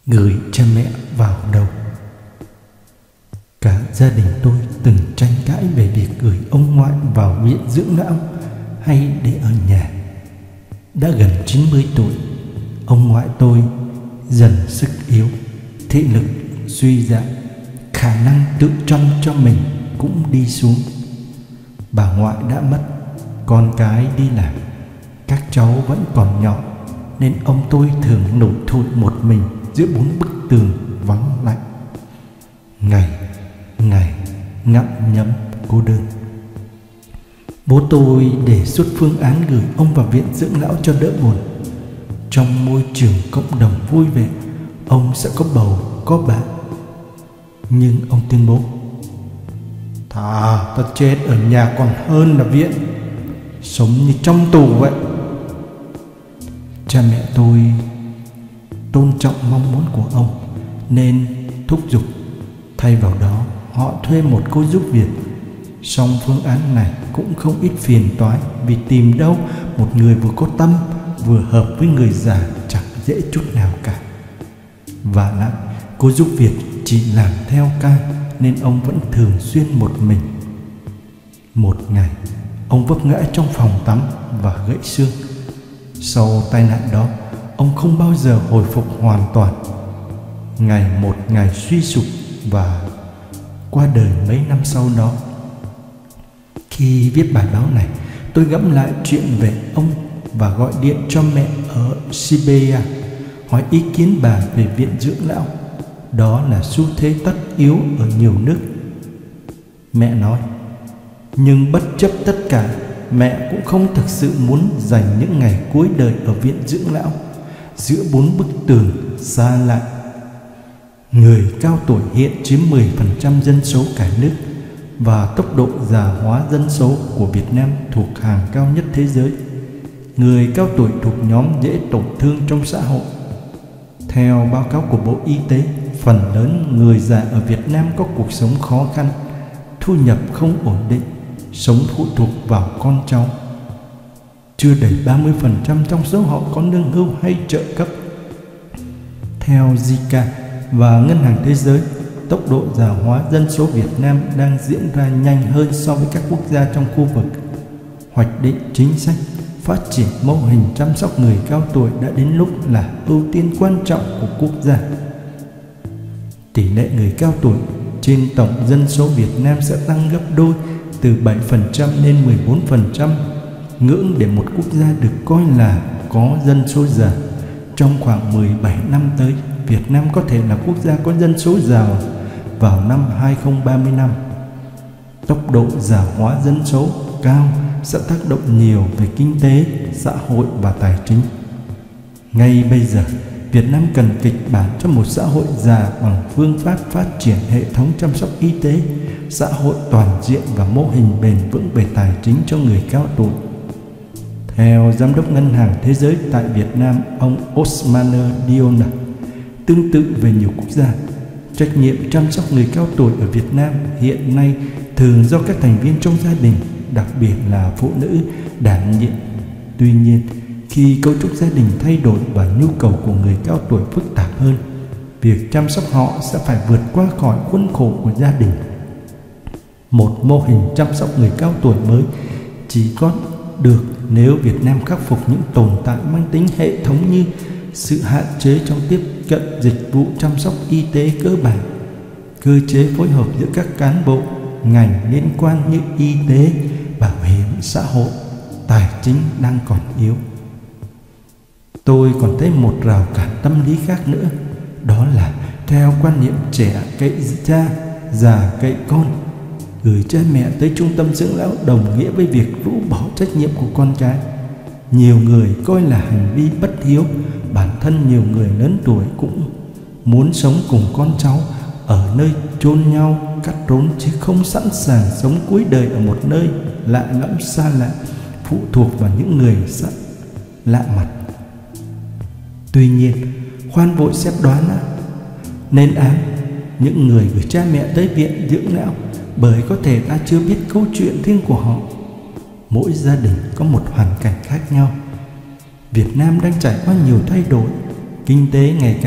Gửi cha mẹ vào đâu. Cả gia đình tôi từng tranh cãi về việc gửi ông ngoại vào viện dưỡng lão hay để ở nhà. Đã gần 90 tuổi, ông ngoại tôi dần sức yếu, thị lực suy giảm, khả năng tự chăm cho mình cũng đi xuống. Bà ngoại đã mất, con cái đi làm, các cháu vẫn còn nhỏ, nên ông tôi thường nổi trội một mình giữa 4 bức tường vắng lạnh. Ngày ngày ngậm nhấm cô đơn. Bố tôi đề xuất phương án gửi ông vào viện dưỡng lão cho đỡ buồn. Trong môi trường cộng đồng vui vẻ, ông sẽ có bầu có bạn. Nhưng ông tuyên bố: "Thà ta chết ở nhà còn hơn là viện, sống như trong tù vậy." Cha mẹ tôi tôn trọng mong muốn của ông nên thúc giục. Thay vào đó, họ thuê một cô giúp việc. Song phương án này cũng không ít phiền toái, vì tìm đâu một người vừa có tâm vừa hợp với người già chẳng dễ chút nào cả. Và lại, cô giúp việc chỉ làm theo ca nên ông vẫn thường xuyên một mình. Một ngày, ông vấp ngã trong phòng tắm và gãy xương. Sau tai nạn đó, ông không bao giờ hồi phục hoàn toàn. Ngày một ngày suy sụp và qua đời mấy năm sau đó. Khi viết bài báo này, tôi ngẫm lại chuyện về ông và gọi điện cho mẹ ở Siberia hỏi ý kiến bà về viện dưỡng lão. Đó là xu thế tất yếu ở nhiều nước. Mẹ nói: "Nhưng bất chấp tất cả, mẹ cũng không thực sự muốn dành những ngày cuối đời ở viện dưỡng lão, giữa 4 bức tường xa lạ." Người cao tuổi hiện chiếm 10% dân số cả nước, và tốc độ già hóa dân số của Việt Nam thuộc hàng cao nhất thế giới. Người cao tuổi thuộc nhóm dễ tổn thương trong xã hội. Theo báo cáo của Bộ Y tế, phần lớn người già ở Việt Nam có cuộc sống khó khăn, thu nhập không ổn định, sống phụ thuộc vào con cháu. Chưa đầy 30% trong số họ có lương hưu hay trợ cấp. Theo Zika và Ngân hàng Thế giới, tốc độ già hóa dân số Việt Nam đang diễn ra nhanh hơn so với các quốc gia trong khu vực. Hoạch định chính sách, phát triển mô hình chăm sóc người cao tuổi đã đến lúc là ưu tiên quan trọng của quốc gia. Tỷ lệ người cao tuổi trên tổng dân số Việt Nam sẽ tăng gấp đôi, từ 7% lên 14%, ngưỡng để một quốc gia được coi là có dân số già. Trong khoảng 17 năm tới, Việt Nam có thể là quốc gia có dân số già vào năm 2035. Tốc độ già hóa dân số cao sẽ tác động nhiều về kinh tế, xã hội và tài chính. Ngay bây giờ, Việt Nam cần kịch bản cho một xã hội già bằng phương pháp phát triển hệ thống chăm sóc y tế, xã hội toàn diện và mô hình bền vững về tài chính cho người cao tuổi. Theo Giám đốc Ngân hàng Thế giới tại Việt Nam, ông Osman Diona, tương tự về nhiều quốc gia, trách nhiệm chăm sóc người cao tuổi ở Việt Nam hiện nay thường do các thành viên trong gia đình, đặc biệt là phụ nữ, đảm nhiệm. Tuy nhiên, khi cấu trúc gia đình thay đổi và nhu cầu của người cao tuổi phức tạp hơn, việc chăm sóc họ sẽ phải vượt qua khỏi khuôn khổ của gia đình. Một mô hình chăm sóc người cao tuổi mới chỉ có được nếu Việt Nam khắc phục những tồn tại mang tính hệ thống như sự hạn chế trong tiếp cận dịch vụ chăm sóc y tế cơ bản, cơ chế phối hợp giữa các cán bộ, ngành liên quan như y tế, bảo hiểm xã hội, tài chính đang còn yếu. Tôi còn thấy một rào cản tâm lý khác nữa, đó là theo quan niệm trẻ cậy cha, già cậy con. Gửi cha mẹ tới trung tâm dưỡng lão đồng nghĩa với việc rũ bỏ trách nhiệm của con cái. Nhiều người coi là hành vi bất hiếu. Bản thân nhiều người lớn tuổi cũng muốn sống cùng con cháu ở nơi chôn nhau, cắt rốn, chứ không sẵn sàng sống cuối đời ở một nơi lạ lẫm xa lạ, phụ thuộc vào những người lạ mặt. Tuy nhiên, khoan vội xếp đoán nên án những người gửi cha mẹ tới viện dưỡng lão, bởi có thể ta chưa biết câu chuyện riêng của họ. Mỗi gia đình có một hoàn cảnh khác nhau. Việt Nam đang trải qua nhiều thay đổi, kinh tế ngày càng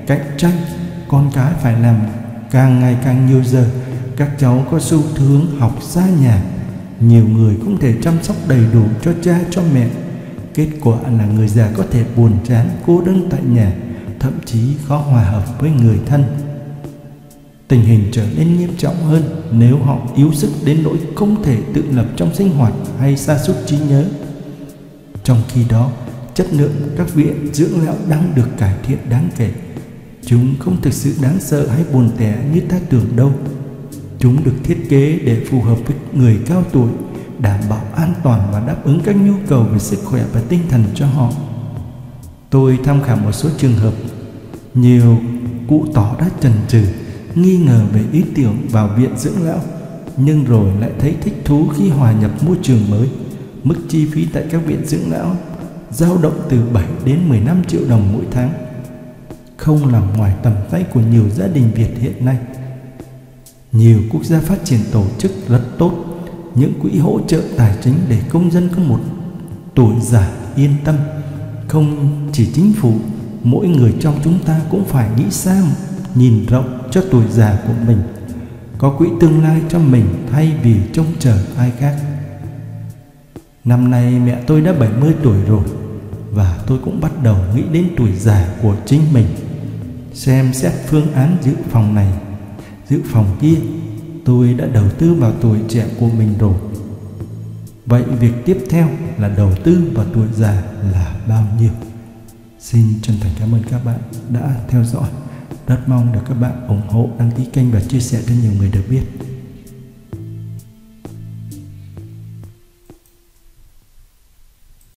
cạnh tranh, con cái phải làm càng ngày càng nhiều giờ, các cháu có xu hướng học xa nhà, nhiều người không thể chăm sóc đầy đủ cho cha cho mẹ. Kết quả là người già có thể buồn chán, cô đơn tại nhà, thậm chí khó hòa hợp với người thân. Tình hình trở nên nghiêm trọng hơn nếu họ yếu sức đến nỗi không thể tự lập trong sinh hoạt hay sa sút trí nhớ. Trong khi đó, chất lượng các viện dưỡng lão đang được cải thiện đáng kể. Chúng không thực sự đáng sợ hay buồn tẻ như ta tưởng đâu. Chúng được thiết kế để phù hợp với người cao tuổi, đảm bảo an toàn và đáp ứng các nhu cầu về sức khỏe và tinh thần cho họ. Tôi tham khảo một số trường hợp, nhiều cụ tỏ đã chần chừ, nghi ngờ về ý tưởng vào viện dưỡng lão, nhưng rồi lại thấy thích thú khi hòa nhập môi trường mới. Mức chi phí tại các viện dưỡng lão dao động từ 7 đến 15 triệu đồng mỗi tháng, không nằm ngoài tầm tay của nhiều gia đình Việt hiện nay. Nhiều quốc gia phát triển tổ chức rất tốt những quỹ hỗ trợ tài chính để công dân có một tuổi già yên tâm. Không chỉ chính phủ, mỗi người trong chúng ta cũng phải nghĩ xa, nhìn rộng cho tuổi già của mình, có quỹ tương lai cho mình thay vì trông chờ ai khác. Năm nay mẹ tôi đã 70 tuổi rồi, và tôi cũng bắt đầu nghĩ đến tuổi già của chính mình, xem xét phương án dự phòng này, dự phòng kia. Tôi đã đầu tư vào tuổi trẻ của mình rồi. Vậy việc tiếp theo là đầu tư vào tuổi già là bao nhiêu? Xin chân thành cảm ơn các bạn đã theo dõi. Rất mong được các bạn ủng hộ, đăng ký kênh và chia sẻ cho nhiều người được biết.